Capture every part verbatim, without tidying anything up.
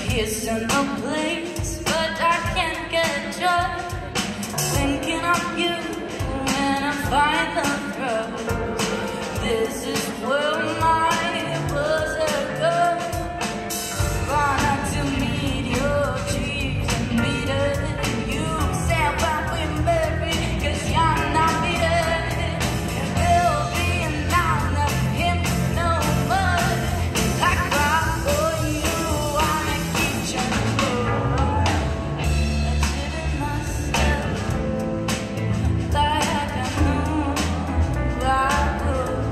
Isn't a place, but I can't get joy thinking of you when I find the trouble. This is where my buzzer goes. Run out to meet your cheeks and meet it. You say when we're married, cause you're not bitter. There'll be none of him no more. I cry for you on a kitchen floor. I did myself like I knew I would.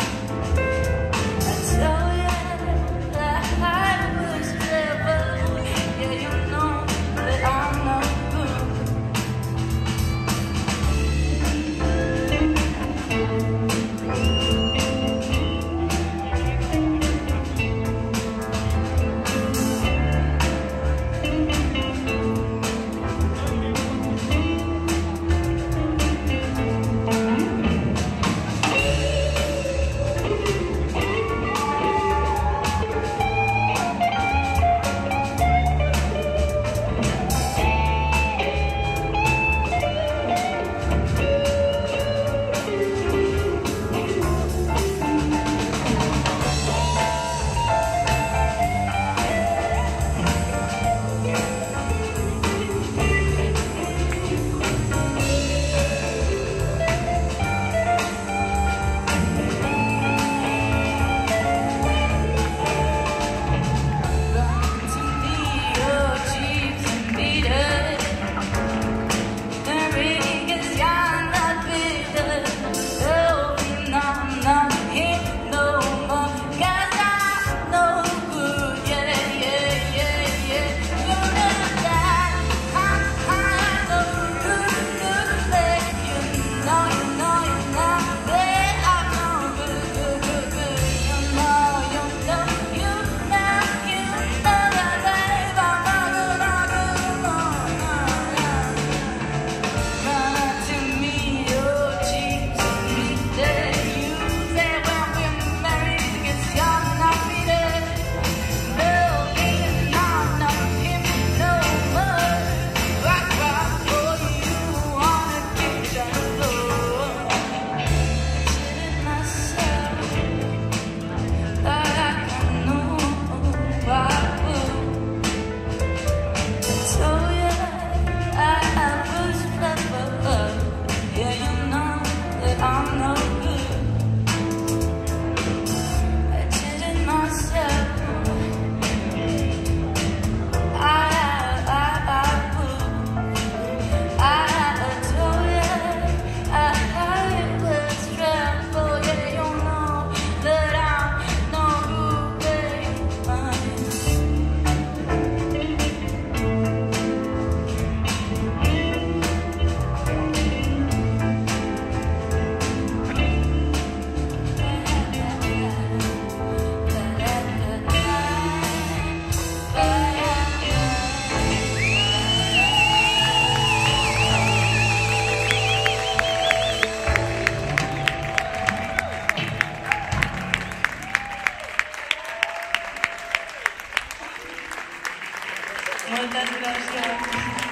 I tell you that I was clever. Yeah, you know that I'm not good. Muchas gracias.